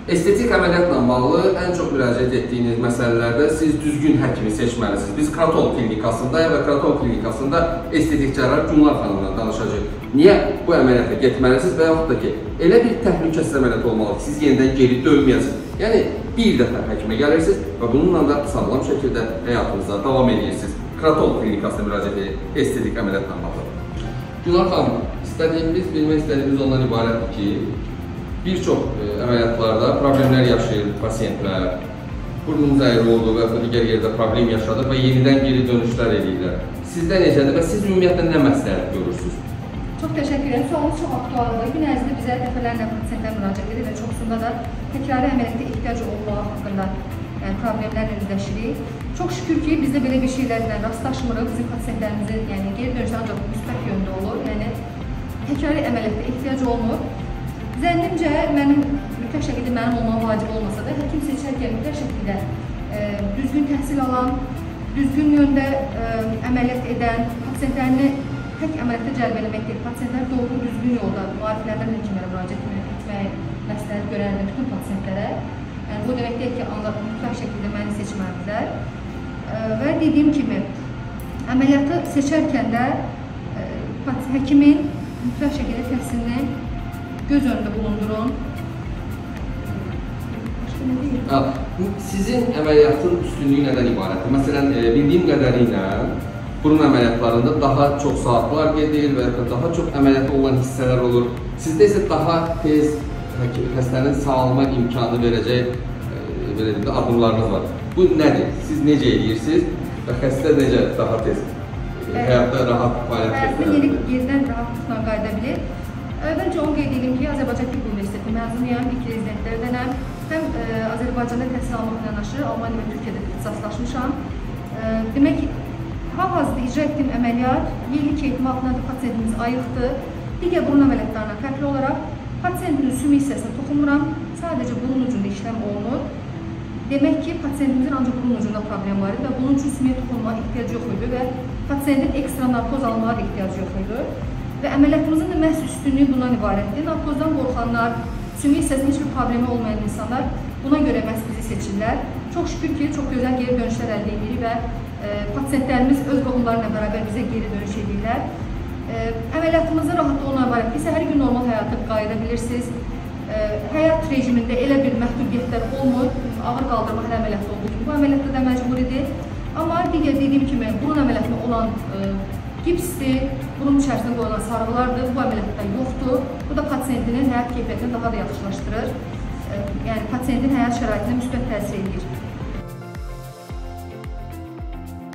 Estetik əməliyyatla bağlı ən çox müraciət etdiyiniz məsələlərdə siz düzgün həkimi seçməlisiniz. Biz Kraton klinikasında və Kraton klinikasında estetik cərrah Gülnar xanımla danışacağıq. Niyə bu əməliyyata getməlisiniz və yaxud da ki, elə bir təhlükəsiz əməliyyat olmalı ki, siz yenidən geri dönməyəsiniz. Yəni, bir dəfə həkimə gəlirsiniz və bununla da sağlam şəkildə həyatınıza davam edirsiniz. Kraton klinikasına müraciət edin estetik əməliyyatla bağlı. Gülnar xanım, bilmək istədiyimiz ondan ibarətdir ki, bir çox əməliyyatlarda problemlər yaşayır pasiyentlər, burnunuz əyri oldu və ya digər yerdə problem yaşadır və yenidən geri dönüşlər edirlər. Sizdə necədir və siz ümumiyyətlə nə məsləhət görürsünüz? Çox təşəkkür edirəm. Sualınız çox aktualdır. Gün ərzində bizə dəfələrlə pasiyentlər müraciət edir və çoxsunda da təkrarı əməliyyata ehtiyac olmağı haqqında problemlərlə üzləşirik. Çox şükür ki, bizdə belə bir şeylərlə rastlaşmırıq. Bizim pasiyentlərimizin geri dönüşü ancaq müsbət yöndə olur. Yəni, təkrarı əməliyyata ehtiyac olmur. Zənnimcə, mütləq şəkildə mənim olmam vacib olmasa da, həkim seçərkən mütləq şəkildə düzgün təhsil alan, düzgün yöndə əməliyyat edən, pasiyentlərini tək əməliyyata cəlb eləmək deyil, pasiyentlər doğru düzgün yolda maariflərdən həkimlərə müraciət etməyi məsləhət görərdim bütün pasiyentlərə. Yəni, bu demək deyil ki, mütləq şəkildə məni seçməlidirlər. Və dediyim kimi, əməliyyatı seçərkən də həkimin mütləq şəkildə təhsilini göz önündə bulundurun. Başqa nə deyil? Sizin əməliyyatın üstünlüyü nədən ibarətdir? Məsələn, bildiyim qədərilə burun əməliyyatlarında daha çox saatlar gedir və daha çox əməliyyatı olan hissələr olur. Sizdə isə daha tez xəstənin sağalma imkanı verəcək addımlarınız var. Bu nədir? Siz necə edirsiniz və xəstə necə daha tez həyatda rahat fəaliyyət göstərir? Həyatda yenidən rahatlıqla qayıda bilir. Əvvəlcə onu qeyd edim ki, Azərbaycan Tibb Universiteti məzunuyam, ilk rezidentlərdənəm. Həm Azərbaycanda təhsil almaqla yanaşı, Almaniya və Türkiyədə ixtisaslaşmışam. Demək ki, hal-hazırda icra etdiyim əməliyyat yerli eğitim altındadır, pasiyentimiz ayıqdır. Digər burun əməliyyatlarına fərqli olaraq pasiyentin sümük hissəsinə toxunmuram, sadəcə burun ucunda işləm olunur. Demək ki, pasiyentimizin ancaq burun ucunda problem var idi və bunun üçün sümüyə toxunmağa ehtiyac yox idi və pasiyentin ekstra narkoz almağa da ehtiyac yox idi. Və əməliyyatımızın da məhz üstünlüyü bundan ibarətdir. Narkozdan qorxanlar, sümük hissəsində heç bir problemi olmayan insanlar buna görə məhz bizi seçirlər. Çox şükür ki, çox gözəl geri dönüşlər əldə edirik və pasiyentlərimiz öz qohumlarla bərabər bizə geri dönüş edirlər. Əməliyyatımızın rahatlığına ibarətdir. Səhər gün normal həyata qayıda bilirsiniz. Həyat rejimində elə bir məhdudiyyətlər olmur. Ağır qaldırma hər əməliyyatda olduğu kimi bu əməliyyatda da məcburidir. Amma digər dediyim kimi, burun əməliyyatında olan gipsdir, burun içərisində qoyulan sarğılardır, bu əməliyyatda yoxdur. Bu da pasiyentinin həyat keyfiyyətini daha da yaxşılaşdırır. Yəni, pasiyentin həyat şəraitinə müsbət təsir edir.